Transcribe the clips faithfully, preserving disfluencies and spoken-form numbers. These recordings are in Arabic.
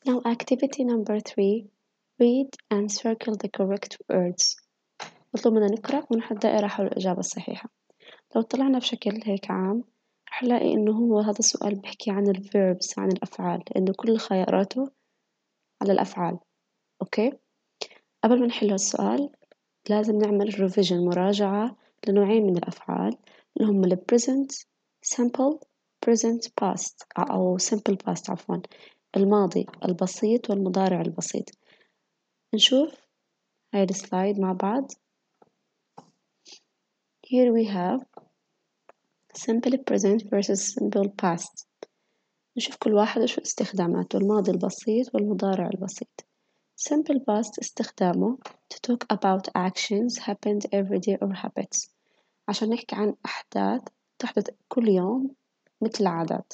Now activity number three, read and circle the correct words. مطلوب منا نقرأ ونحط دائرة حول الإجابة الصحيحة. لو طلعنا بشكل هيك عام رح نلاقي إنه هو هذا السؤال بيحكي عن ال verbs عن الأفعال، لأنه كل خياراته على الأفعال. أوكي؟ قبل ما نحل هالسؤال لازم نعمل revision مراجعة لنوعين من الأفعال اللي هم ال present simple present past أو simple past عفوا، الماضي البسيط والمضارع البسيط. نشوف هاي السلايد مع بعض. Here we have simple present versus simple past. نشوف كل واحد وشو استخداماته، الماضي البسيط والمضارع البسيط. Simple past استخدامه to talk about actions happened every day or habits، عشان نحكي عن أحداث تحدث كل يوم مثل العادات.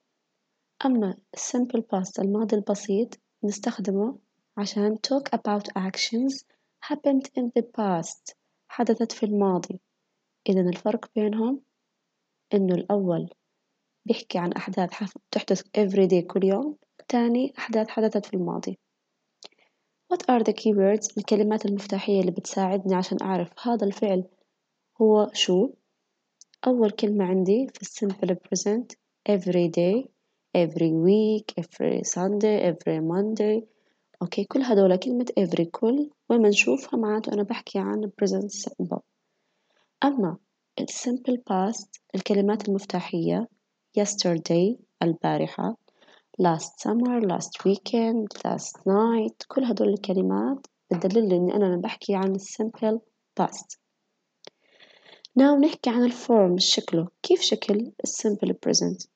أما simple past الماضي البسيط نستخدمه عشان talk about actions happened in the past، حدثت في الماضي. إذن الفرق بينهم إنه الأول بيحكي عن أحداث تحدث every day كل يوم، الثاني أحداث حدثت في الماضي. What are the keywords؟ الكلمات المفتاحية اللي بتساعدني عشان أعرف هذا الفعل هو شو. أول كلمة عندي في simple present every day every week every Sunday every Monday. أوكي، كل هدول كلمة every كل وين ما نشوفها معناته أنا بحكي عن present simple. أما ال simple past الكلمات المفتاحية yesterday البارحة last summer last weekend last night، كل هدول الكلمات بتدلل لي إني أنا بحكي عن simple past. now نحكي عن الفورم شكله، كيف شكل simple present.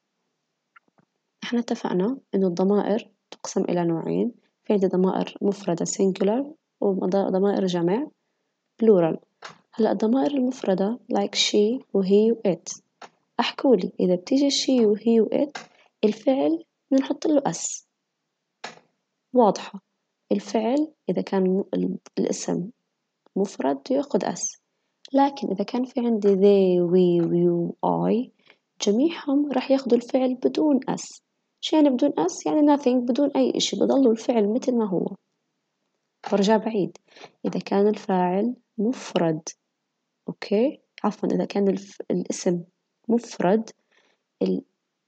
احنا اتفقنا إنه الضمائر تقسم إلى نوعين، في عندي ضمائر مفردة singular وضمائر جمع plural. هلا الضمائر المفردة like she وهي و it، أحكولي إذا بتيجي she وهي و it الفعل بنحط له اس. واضحة، الفعل إذا كان الاسم مفرد يأخذ اس، لكن إذا كان في عندي they we you I جميعهم راح ياخدوا الفعل بدون اس. شو يعني بدون اس؟ يعني nothing، بدون أي إشي، بضلوا الفعل مثل ما هو. برجع بعيد، إذا كان الفاعل مفرد أوكي عفوا إذا كان الف... الاسم مفرد ال...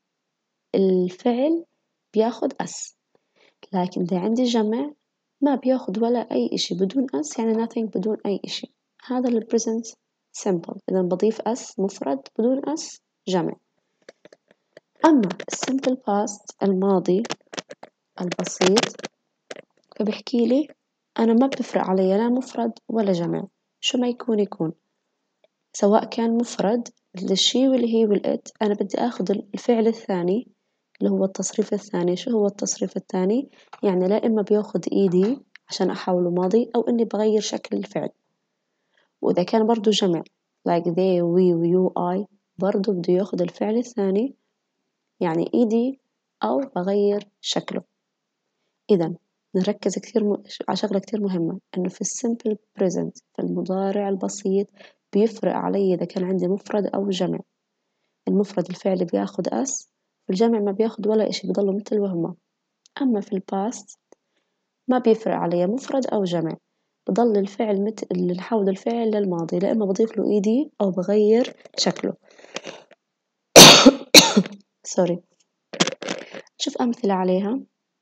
الفعل بياخد اس، لكن إذا عندي جمع ما بياخد ولا أي إشي، بدون اس يعني nothing، بدون أي إشي. هذا ال present simple، إذا بضيف اس مفرد، بدون اس جمع. أما simple past الماضي البسيط فبحكي لي أنا ما بتفرق علي لا مفرد ولا جمع، شو ما يكون يكون، سواء كان مفرد للشي واللي هي والإت أنا بدي آخذ الفعل الثاني اللي هو التصريف الثاني. شو هو التصريف الثاني؟ يعني لا إما بياخد إيدي عشان أحوله ماضي أو إني بغير شكل الفعل. وإذا كان برضو جمع like they we you I برضو بده ياخد الفعل الثاني يعني إيدي أو بغير شكله. إذا نركز كثير م... على شغلة كثير مهمة، إنه في السمبل بريزنت في المضارع البسيط بيفرق علي إذا كان عندي مفرد أو جمع. المفرد الفعل بياخد أس، في الجمع ما بياخد ولا إشي، بضلوا مثل وهما. أما في الباست ما بيفرق علي مفرد أو جمع، بضل الفعل مثل اللي نحول الفعل للماضي، لا إما بضيف له إيدي أو بغير شكله. سوري. شوف أمثلة عليها.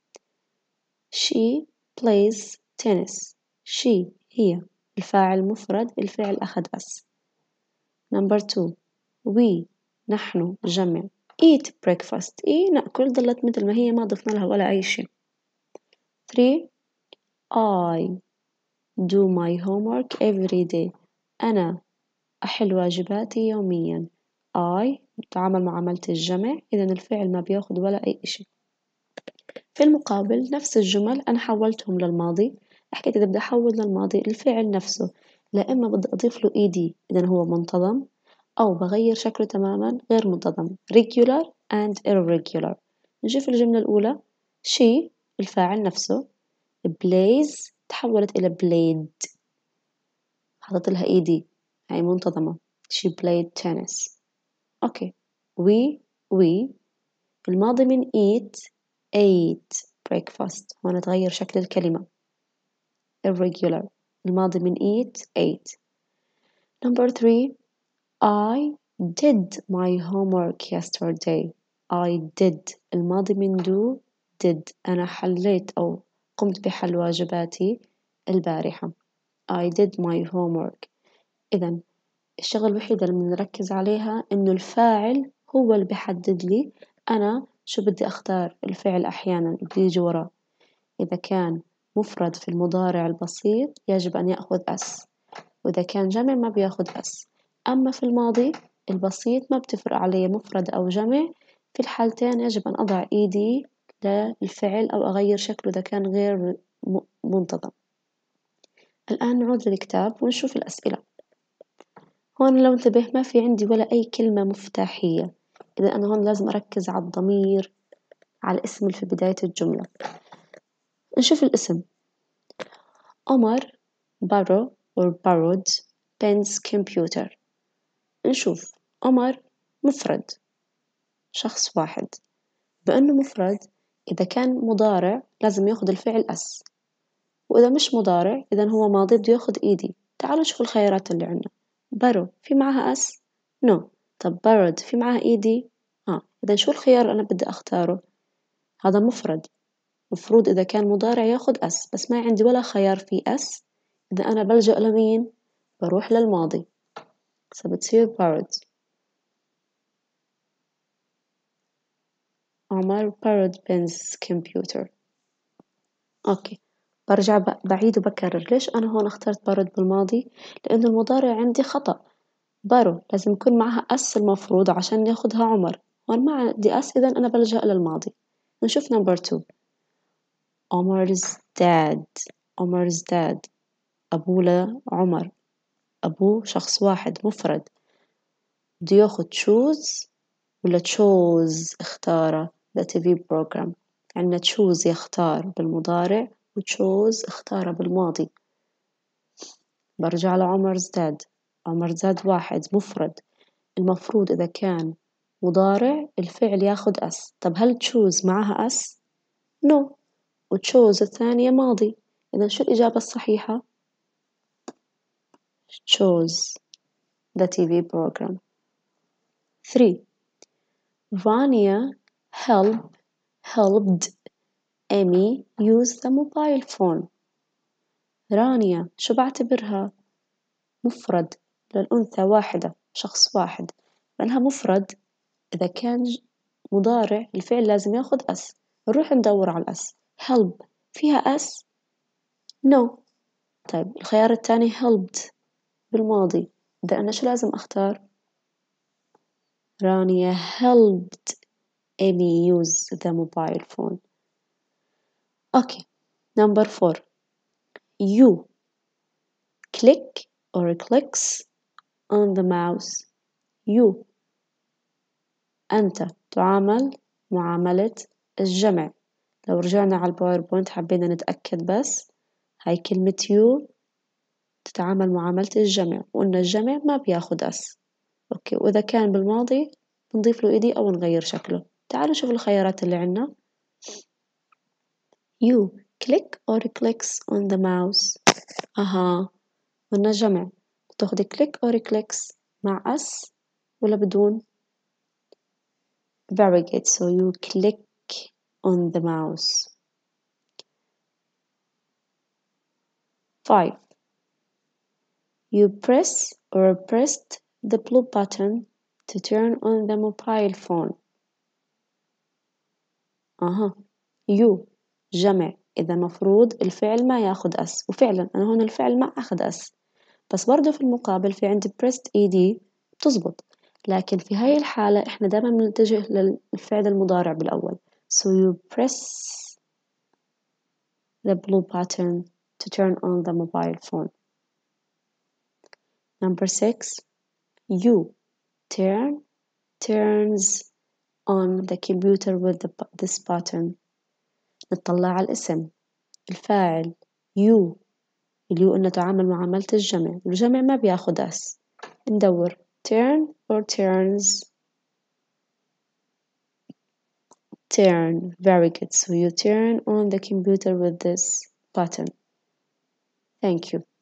she plays tennis. she هي الفاعل مفرد، الفعل أخذ أس. number two we نحن جمع eat breakfast. إيه نأكل ضلت مثل ما هي، ما ضفنا لها ولا أي شيء. three I do my homework every day. أنا أحل واجباتي يوميا. I بتعامل معاملة الجمع، إذا الفعل ما بياخد ولا أي إشي. في المقابل نفس الجمل أنا حولتهم للماضي، حكيت إذا بدي أحول للماضي الفعل نفسه لا إما بدي أضيف له إيدي إذا هو منتظم، أو بغير شكله تماما غير منتظم regular and irregular. نشوف الجملة الأولى she الفاعل نفسه، plays تحولت إلى played، حطيت لها إيدي هاي منتظمة she played tennis. أوكي we we الماضي من eat ate breakfast. هون تغير شكل الكلمة. irregular الماضي من eat ate. number three I did my homework yesterday. I did الماضي من do did أنا حليت أو قمت بحل واجباتي البارحة. I did my homework. إذن الشغلة الوحيدة اللي بنركز عليها إنه الفاعل هو اللي بيحدد لي أنا شو بدي أختار الفعل أحيانا بيجي وراه. إذا كان مفرد في المضارع البسيط يجب أن يأخذ أس، وإذا كان جمع ما بياخذ أس. أما في الماضي البسيط ما بتفرق علي مفرد أو جمع، في الحالتين يجب أن أضع إيدي للفعل أو أغير شكله إذا كان غير منتظم. الآن نعود للكتاب ونشوف الأسئلة. هون لو انتبه ما في عندي ولا أي كلمة مفتاحية، إذا أنا هون لازم أركز على الضمير، على الاسم اللي في بداية الجملة. نشوف الاسم. عمر borrow or borrowed Ben's computer. نشوف عمر مفرد شخص واحد، بأنه مفرد إذا كان مضارع لازم يأخذ الفعل أس، وإذا مش مضارع إذا هو ماضي بده يأخذ إيدي. تعالوا نشوف الخيارات اللي عنا. borrow في معها أس؟ no. طب borrowed في معها إيدي؟ آه. إذا شو الخيار اللي أنا بدي أختاره؟ هذا مفرد، مفروض إذا كان مضارع يأخذ أس، بس ما عندي ولا خيار في أس. إذا أنا بلجأ لمين؟ بروح للماضي، فبتصير borrowed. عمر borrowed Ben's computer. أوكي، برجع بعيد وبكرر. ليش أنا هون اخترت borrowed بالماضي؟ لأنه المضارع عندي خطأ. borrow لازم يكون معها أس المفروض عشان ياخدها عمر، هون ما عندي أس، إذا أنا بلجأ للماضي. نشوف number two. عمر's dad. عمر's dad أبوه لعمر، أبوه شخص واحد مفرد، بده ياخد choose ولا chose اختاره. ده تي في program. عندنا choose يختار بالمضارع و chose اختاره بالماضي. برجع لعمر's dad. عمر زاد واحد مفرد، المفروض إذا كان مضارع الفعل ياخد أس. طب هل choose معها أس؟ no. و chose الثانية ماضي، إذا شو الإجابة الصحيحة؟ chose the تي في program. three. Rania help helped Amy use the mobile phone. رانيا شو بعتبرها؟ مفرد للأنثى واحدة، شخص واحد، لأنها مفرد إذا كان مضارع الفعل لازم ياخد أس. نروح ندور على الأس. help فيها أس؟ no. طيب الخيار الثاني helped بالماضي، إذا أنا شو لازم أختار؟ رانيا helped Amy use the mobile phone. Okay, number four. You click or clicks on the mouse. You أنت تعامل معاملة الجمع. لو رجعنا على الباوربوينت حبينا نتأكد بس، هاي كلمة you تتعامل معاملة الجمع، وقلنا الجمع ما بياخد أس. أوكي، وإذا كان بالماضي نضيف له إيدي أو نغير شكله. تعالوا نشوف الخيارات اللي عنا. You click or clicks on the mouse. أها، قلنا جمع، بتاخدي click or clicks مع أس ولا بدون؟ Very good. So you click on the mouse. Five. You press or pressed the blue button to turn on the mobile phone. أها. You جمع، إذا مفروض الفعل ما ياخد أس، وفعلا أنا هون الفعل ما أخذ أس، بس برضو في المقابل في عندي pressed إيدي بتزبط. لكن في هاي الحالة إحنا دائما بنتجه للفعل المضارع بالأول. So you press the blue button to turn on the mobile phone. Number six. You turn turns on the computer with the, this button. نطلع على الاسم. الفاعل you اللي هو إنه تعامل معاملة الجمع، والجمع ما بياخد أس. ندور turn or turns. turn. Very good. So you turn on the computer with this button. Thank you.